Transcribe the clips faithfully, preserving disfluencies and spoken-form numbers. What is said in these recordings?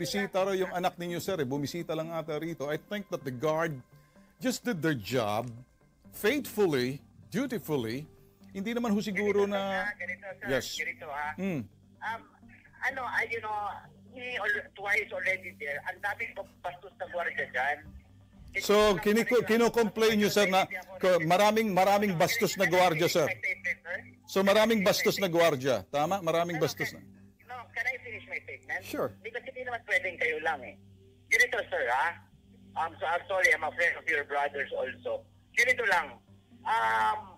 bisita raw yung anak ninyo, sir. Eh. Bumisita lang ata rito. I think that the guard just did their job faithfully, dutifully. Hindi naman ho siguro ganito, na... Ha, ganito, sir. Yes. Ganito, ha. Mm. Um, ano, uh, you know, he al- twice already there. Ang daming bastos na gwardiya dyan. So, kino-complain nyo, sir, na maraming maraming bastos na gwardiya, sir. So, maraming bastos na gwardiya. Tama? Maraming bastos na. No, can I finish my statement? Sure. Because hindi naman pwedeng kayo lang eh. Ganito, sir, ha? Um, so, I'm sorry, I'm a friend of your brothers also. Ganito lang. Um,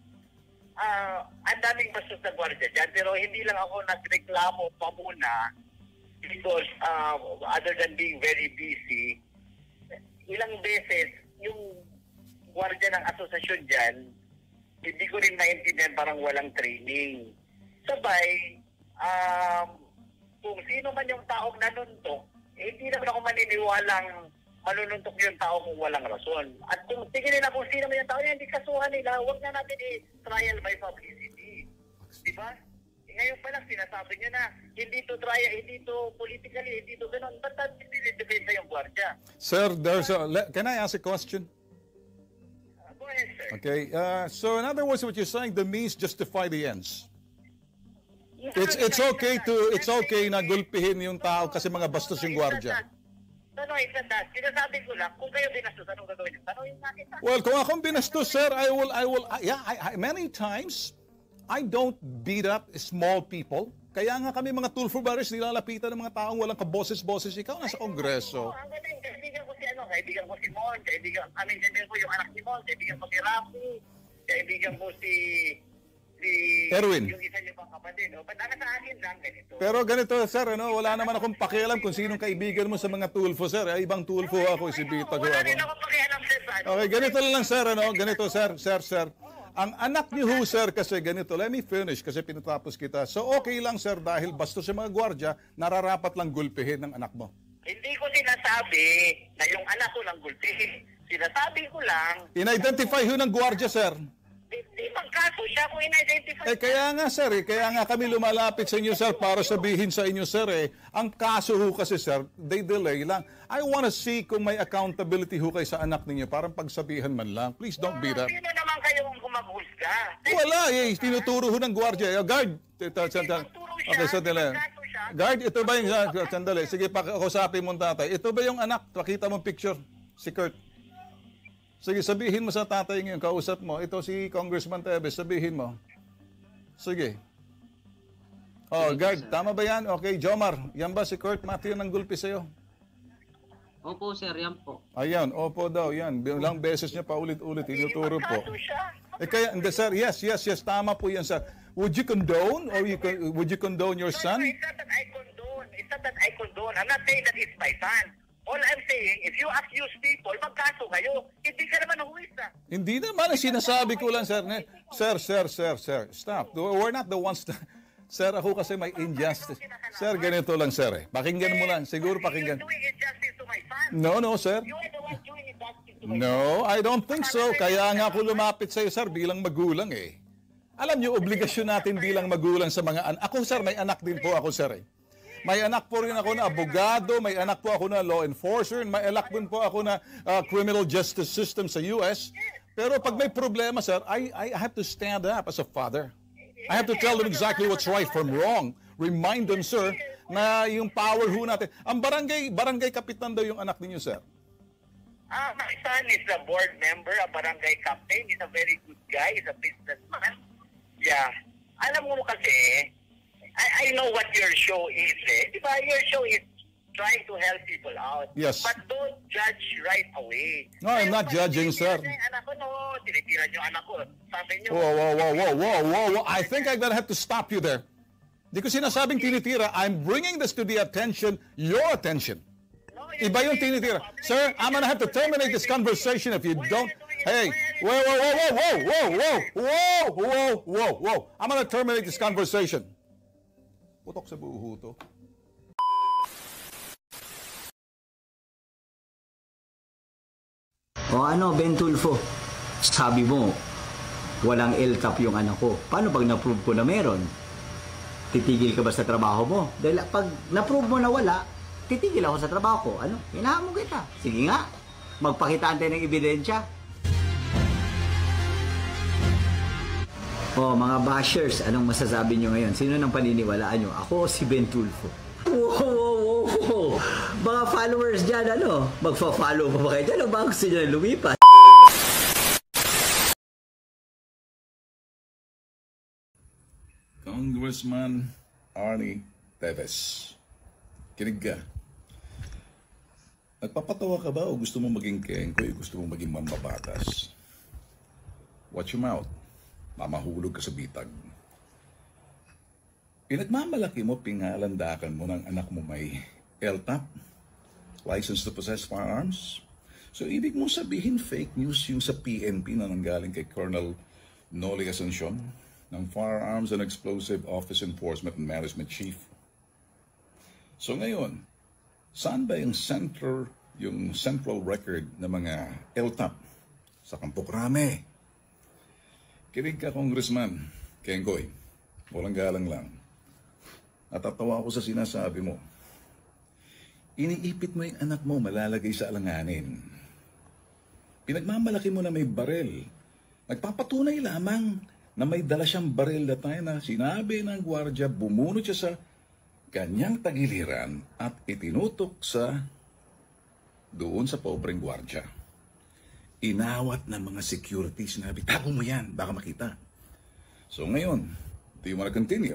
uh, ang daming bastos na gwardiya dyan, pero hindi lang ako nagreklamo pa muna because uh, other than being very busy, ilang beses yung gwardiya ng asosasyon dyan, hindi ko rin naintindihan, parang walang training. Sabay, um, kung sino man yung taong nanuntok, eh, hindi naman ako maniniwalang manununtok yung tao kung walang rason. At kung tingin nila kung sino man yung tao, hindi kasuhan nila, huwag na natin i-trial by publicity. Diba? Eh, ngayon pa lang, sinasabi niya na, hindi to trial, hindi to politically, hindi to ganun. Ba't natin dinidefensa yung gwardiya? Sir, there's a... Can I ask a question? Uh, go ahead, sir. Okay. Uh, so, in other words, what you're saying, the means justify the ends. It's it's okay to it's okay na gulpihin yung tao kasi mga bastos yung gwardiya. No, no, it's not that. Sinasabi ko lang, kung kayo binastos, anong gagawin niyo? Tanongin natin. Well, kung akong binastos, sir, I will, I will, yeah, I, I, many times, I don't beat up small people. Kaya nga kami mga TULFO brothers, nilalapitan ng mga taong walang kaboses-boses. Ikaw nasa Kongreso. Ang galing, kaibigan ko si ano, kaibigan ko si Mon, kaibigan, I mean, kaibigan ko yung anak ni Mon, kaibigan ko si Rafi, kaibigan ko si... si Erwin. Yung isa niyo pang kapatid. O, ba't ang sa akin lang ganito? Pero ganito, sir, ano, wala naman akong pakialam kung sinong kaibigan mo sa mga TULFO, sir. Ay, ibang TULFO ako, si Bita ko Wala ako. rin ako pakialam, sir. sa ano. Okay, ganito lang, sir, ano, ganito, sir, sir, sir. Ang anak niyo ho, sir, kasi ganito, let me finish kasi pinatapos kita. So, okay lang, sir, dahil bastos sa mga gwardiya, nararapat lang gulpihin ng anak mo. Hindi ko sinasabi na yung anak ko lang gulpihin. Sinasabi ko lang... In-identify ho ng gwardiya, sir. Di, di magkaso siya kung in-identify. Eh, kaya nga, sir, eh, kaya nga kami lumalapit sa inyo, sir, para sabihin sa inyo, sir, eh, ang kaso ho kasi, sir, they delay lang. I wanna see kung may accountability ho kayo sa anak ninyo, parang pagsabihan man lang. Please don't beat up. Sino naman kayo kung kumaghusga? Wala, eh, tinuturo ho ng gwardiya. Eh, guard, ito, sandali. Okay, sandali. Guard, ito ba yung, sandali, sige, pakausapin mo tatay. Ito ba yung anak? Pakita mo picture, si Kurt. Sige, sabihin mo sa tatay ngayon, kausap mo. Ito si Congressman TEVES, sabihin mo. Sige. Oh, guard, tama ba yan? Okay, Jomar, yan ba si Kurt Matthew ng gulpi sa'yo? Opo, sir, yan po. Ayan, opo daw, yan. Ilang beses niya pa ulit-ulit, tinuturo po. Eh kaya, hindi, sir, yes, yes, yes, tama po yan, sir. Would you condone, or you, would you condone your son? No, it's not that I condone. It's not that I condone. I'm not saying that it's my son. All I'm saying, if you accuse people, magkaso kayo. Hindi ka naman huwis na. Hindi naman, sinasabi ko lang, sir. Sir, sir, sir, sir, stop. We're not the ones to... Sir, ako kasi may injustice. Sir, ganito lang, sir. Eh. Pakinggan mo lang. Siguro pakinggan. You're doing injustice to my son. No, no, sir. You are the one doing injustice to my son. No, I don't think so. Kaya nga ako lumapit sa'yo, sir, bilang magulang eh. Alam niyo, obligasyon natin bilang magulang sa mga anak. Ako, sir, may anak din po ako, sir eh. May anak po rin ako na abogado, may anak po ako na law enforcer, may anak din po ako na uh, criminal justice system sa U S. Pero pag may problema, sir, I, I have to stand up as a father. I have to tell them exactly what's right from wrong. Remind them, sir, na yung power ho natin. Ang barangay, barangay kapitan daw yung anak ninyo, sir. Ah, my son is a board member, a barangay captain. He's a very good guy. He's a businessman. Yeah. Alam mo kasi, I, I know what your show is, eh. Diba, your show is trying to help people out. Yes. But don't judge right away. No, I'm not judging, sir. Anak ko, no, tinitira niyo anak ko. Sabi niyo, Whoa, whoa, whoa, whoa, whoa, whoa, whoa. I think I'm gonna have to stop you there. Di ko sinasabing tinitira. I'm bringing this to the attention, your attention. no, Iba yung tinitira. Sir, I'm gonna have to terminate this conversation if you don't... Hey, whoa, whoa, whoa, whoa, whoa, whoa, whoa, whoa, whoa, whoa, whoa. I'm gonna terminate this conversation. Putok sa buho to. O ano, Ben Tulfo, sabi mo, walang L T A P yung anak ko. Paano pag na-prove ko na meron? Titigil ka ba sa trabaho mo? Dahil pag na-prove mo na wala, titigil ako sa trabaho ko. Ano? Hinahamon kita. Sige nga, magpakitaan tayo ng ebidensya. Oh, mga bashers, anong masasabi nyo ngayon? Sino nang paniniwalaan nyo? Ako o si Ben Tulfo? Wow, wow, wow, wow. Mga followers dyan, ano? Magfa-follow pa ba kayo dyan o ba gusto nyo na lumipat? Congressman ARNIE TEVES. Kinig ka. Nagpapatawa ka ba o gusto mo maging kengkoy o gusto mo maging mambabatas? Watch your mouth. Mamahulog ka sa bitag. Pinagmamalaki mo, pingalandakan mo ng anak mo may L T A P, License to Possess Firearms. So, ibig mong sabihin fake news yung sa P N P na nanggaling kay Colonel Noli Asuncion ng Firearms and Explosive Office Enforcement and Management Chief. So ngayon, saan ba yung center, yung central record ng mga L T A P? Sa Campo Crame. Kinig ka, Congressman Kengkoy. Walang galang lang. Natatawa ako sa sinasabi mo. Iniipit mo yung anak mo, malalagay sa alanganin. Pinagmamalaki mo na may barel. Nagpapatunay lamang na may dala siyang baril na tayo na sinabi ng gwardya, bumunot siya sa kanyang tagiliran at itinutok sa doon sa pobreng gwardya. Inawat ng mga security, sinabi, tago mo yan, baka makita. So ngayon, do you want to continue?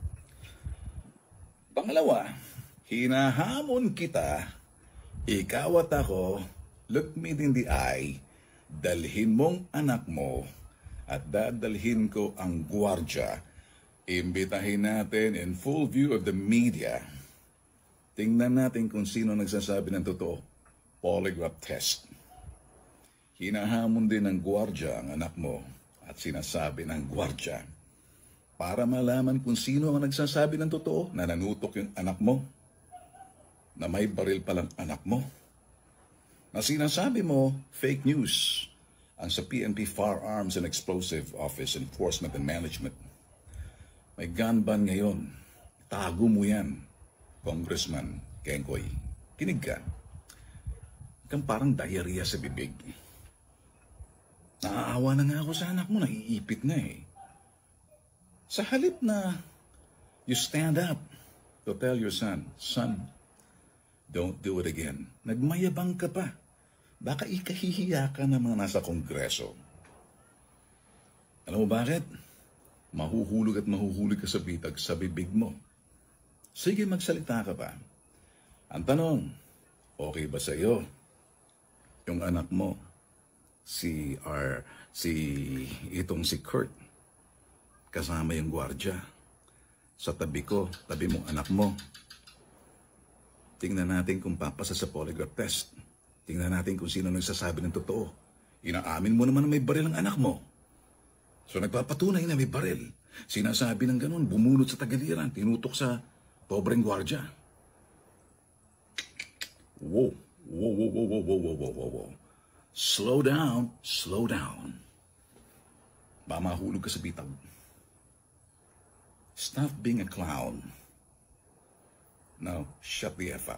Pangalawa, hinahamon kita, ikaw at ako, look me in the eye, dalhin mong anak mo at dadalhin ko ang gwardya. Imbitahin natin in full view of the media. Tingnan natin kung sino nagsasabi ng totoo. Polygraph test. Hinahamon din ng gwardya ang anak mo at sinasabi ng gwardya para malaman kung sino ang nagsasabi ng totoo na nanutok yung anak mo, na may baril palang anak mo, na sinasabi mo fake news ang sa P N P Firearms and Explosive Office Enforcement and Management. May gun ban ngayon. Tago mo yan, Congressman Kengkoy. Kinig ka. Kang parang diarrhea sa bibig. Naaawa na nga ako sa anak mo, naiipit na eh. Sa halip na you stand up to tell your son, son, don't do it again. Nagmayabang ka pa. Baka ikahihiya ka ng mga nasa kongreso. Alam mo bakit? Mahuhulog at mahuhulog ka sa bitag sa bibig mo. Sige, magsalita ka pa. Ang tanong, okay ba sa iyo yung anak mo, si R, si itong si Kurt, kasama yung gwardya, sa tabi ko, tabi mong anak mo. Tingnan natin kung papasa sa polygraph test. Tingnan natin kung sino nagsasabi ng totoo. Inaamin mo naman na may baril ang anak mo. So nagpapatunay na may baril. Sinasabi ng ganun, bumunot sa tagaliran, tinutok sa pobreng gwardya. Whoa, whoa, whoa, whoa, whoa, whoa, whoa, whoa, whoa. Slow down, slow down. Baka mahulog ka sa bitag. Stop being a clown. Now, shut the F up.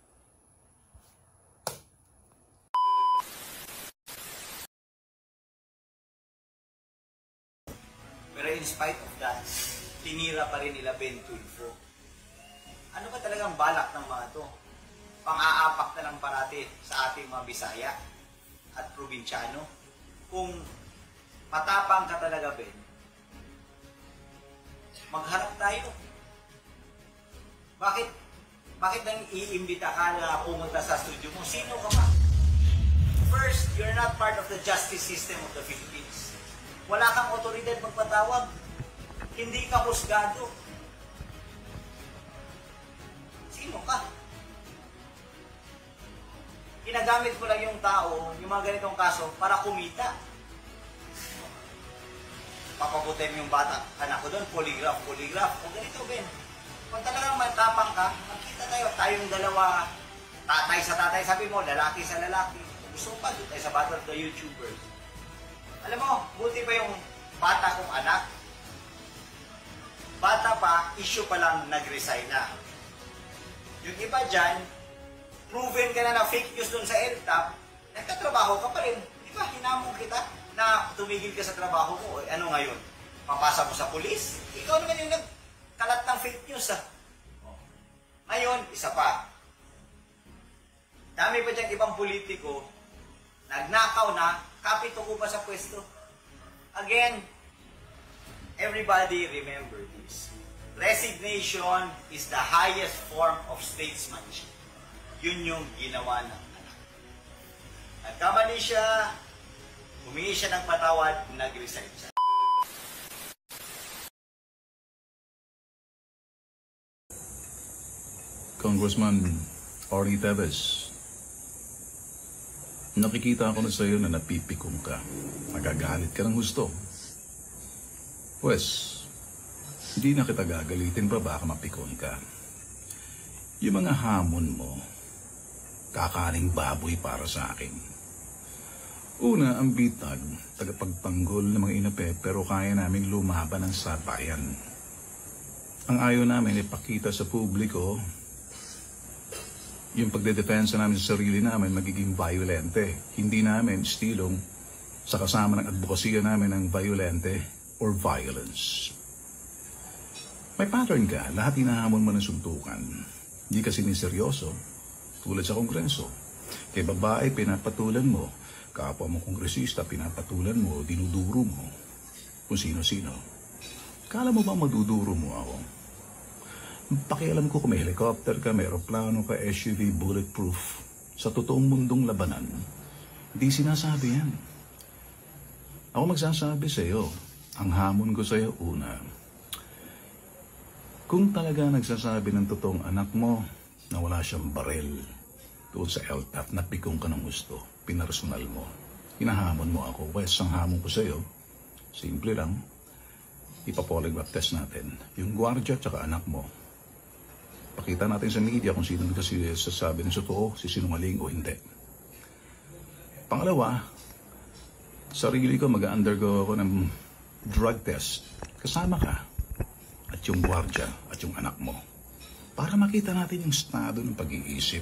Pero in spite of that, tinira pa rin nila Ben Tulfo. Ano ba talagang balak ng mga to? Pang-aapak na lang parati sa ating mga Bisaya at probinsyano. Kung matapang ka talaga, Ben, magharap tayo. Bakit? Bakit nang iimbita ka na pumunta sa studio mo? Sino ka ba? First, you're not part of the justice system of the Philippines. Wala kang otoridad magpatawag. Hindi ka husgado. Sino ka? Ginagamit mo lang yung tao, yung mga ganitong kaso, para kumita. Papabutin mo yung bata. Anak ko doon, polygraph, polygraph. O ganito, Ben. Kung talagang matapang ka, magkita tayo. Tayong dalawa, tatay sa tatay, sabi mo, lalaki sa lalaki. Gusto pa, doon tayo sa battle of the YouTubers. Alam mo, buti pa yung bata kong anak. Bata pa, issue pa lang nag-resign na. Yung iba dyan, proven ka na na fake news doon sa L T A P, nagtatrabaho ka pa rin. Di ba, hinamon kita na tumigil ka sa trabaho mo. Eh, ano ngayon? Papasa mo sa pulis? Ikaw naman yung nagkalat ng fake news, ah. Ngayon, isa pa. Dami pa dyan ibang politiko, nagnakaw na, kapito ko pa sa pwesto. Again, everybody remember this. Resignation is the highest form of statesmanship. Yun yung ginawa ng anak. Nagkamali siya, humingi siya ng patawad, nag-resign siya. Congressman ARNIE TEVES, nakikita ko na sa iyo na napipikong ka. Magagalit ka ng gusto. Pues, hindi na kita gagalitin pa, baka mapikon ka. Yung mga hamon mo, kakaning baboy para sa akin. Una, ang bitag, tagapagtanggol ng mga inape, pero kaya namin lumaban ng sabayan. Ang ayaw namin ipakita sa publiko, yung pagdedepensa namin sa sarili namin magiging violente. Hindi namin estilong sa kasama ng advokasya namin ng violente or violence. May pattern ka, lahat hinahamon mo ng suntukan. Hindi kasi niseryoso, tulad sa kongreso. Kay babae, pinapatulan mo. Kapwa mo kongresista, pinapatulan mo, dinuduro mo. Kung sino-sino. Kala mo ba maduduro mo ako? Pakialam ko kung may helicopter ka, may aeroplano ka, S U V, bulletproof. Sa totoong mundong labanan, hindi sinasabi yan. Ako magsasabi sa iyo, ang hamon ko sa iyo, una, kung talaga nagsasabi ng totoong anak mo na wala siyang barel doon sa L T A P, napikong ka ng gusto, pinarsonal mo, hinahamon mo ako, wes, ang hamon ko sa iyo, simple lang, ipapolygraph test natin. Yung gwardiya at saka anak mo, pakita natin sa media kung sino kasi sasabi ng totoo, si sinungaling o hindi. Pangalawa, sarili ko mag-undergo ako ng drug test. Kasama ka. At yung gwardiya at yung anak mo. Para makita natin yung estado ng pag-iisip.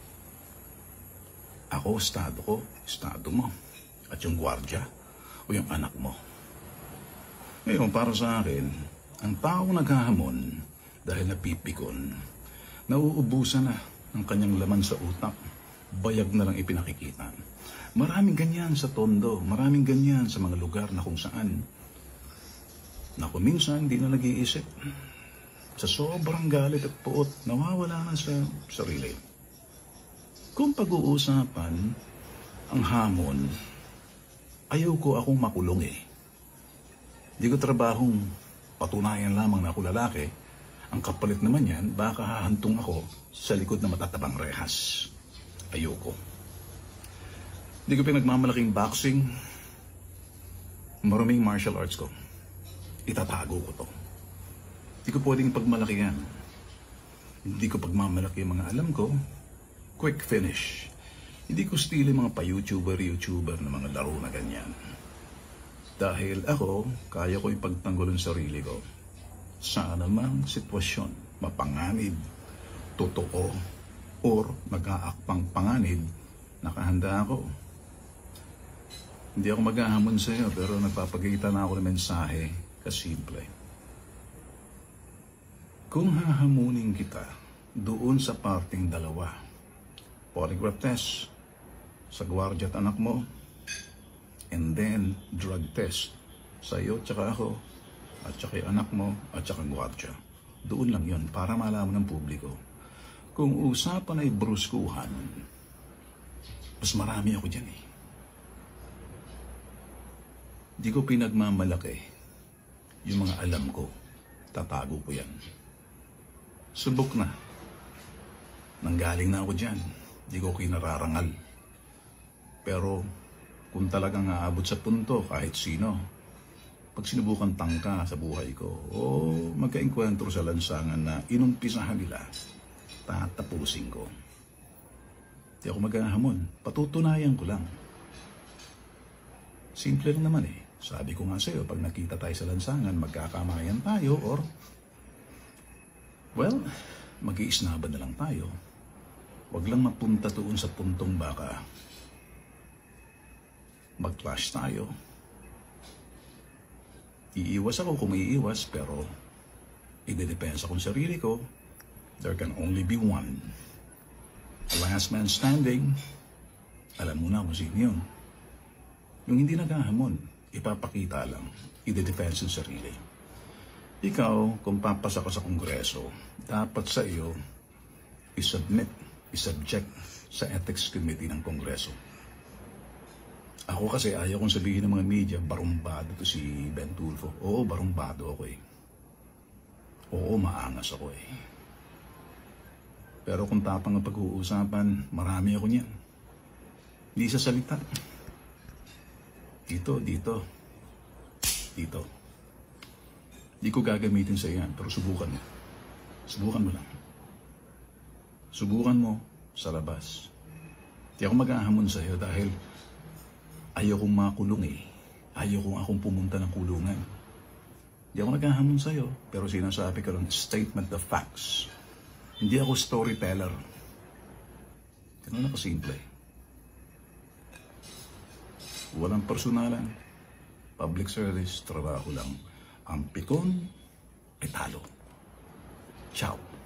Ako, estado ko, estado mo. At yung gwardiya o yung anak mo. Ngayon, para sa akin, ang taong naghahamon dahil napipikon, nauubusan na ang kanyang laman sa utak, bayag na lang ipinakikita. Maraming ganyan sa Tondo, maraming ganyan sa mga lugar na kung saan na kung minsan hindi na nag-iisip. Sa sobrang galit at puot, nawawala na sa sarili. Kung pag-uusapan ang hamon, ayaw ko akong makulong eh. Hindi ko trabahong patunayan lamang na ako lalaki. Ang kapalit naman yan, baka hahantong ako sa likod na matatabang rehas. Ayoko. Hindi ko pinagmamalaking boxing, maruming martial arts ko. Itatago ko to. Hindi ko pwedeng pagmalaki yan. Hindi ko pagmamalaki yung mga alam ko. Quick finish. Hindi ko stili mga pa-YouTuber-YouTuber na mga laro na ganyan. Dahil ako, kaya ko ipagtanggol ang sarili ko. Sa anumang sitwasyon, mapanganib, totoo, or mag-aakpang panganib, nakahanda ako. Hindi ako maghahamon sa iyo, pero nagpapagita na ako ng mensahe, kasimple. Kung hahamunin kita doon sa parting dalawa, polygraph test sa gwardiya at anak mo, and then drug test sa iyo tsaka ako, at saka yung anak mo, at saka gwardiya. Doon lang yon para malaman ng publiko. Kung usapan ay bruskuhan, mas marami ako dyan eh. Di ko pinagmamalaki yung mga alam ko. Tatago ko yan. Subok na. Nanggaling na ako dyan. Di ko kinararangal. Pero kung talagang aabot sa punto, kahit sino, pag sinubukan tangka sa buhay ko, o magka-enkwentro sa lansangan na inumpisahan nila, tatapusin ko. Di ako maghahamon. Patutunayan ko lang. Simple lang naman eh. Sabi ko nga sa'yo, pag nakita tayo sa lansangan, magkakamayan tayo or, well, mag-iisnaban na lang tayo. Huwag lang mapunta doon sa puntong baka mag-clash tayo. Iiwas ako kung iiwas, pero idedepensa kong sarili ko. There can only be one. The last man standing. Alam mo na kung sino yun. Yung hindi naghahamon, ipapakita lang, idedepensa yung sarili. Ikaw, kung papasa ka sa Kongreso, dapat sa iyo isubmit, isubject sa Ethics Committee ng Kongreso. Ako kasi ayaw kong sabihin ng mga media, barumbado to si Ben Tulfo. Oo, barumbado ako eh. Oo, maangas ako eh. Pero kung tapang ang pag-uusapan, marami ako niyan. Hindi sa salita. Dito, dito. Dito. Di ko gagamitin sa iyan, pero subukan mo. Subukan mo lang. Subukan mo sa labas. Di ako mag-ahamon sa iyo dahil ayaw kong makulong eh. Ayaw kong akong pumunta ng kulungan. Di ako naghahamon sa'yo, pero sinasabi ko lang, statement of facts. Hindi ako storyteller. Ganun ako simple. Walang personalan. Public service, trabaho lang. Ang pikon ay talo. Ciao.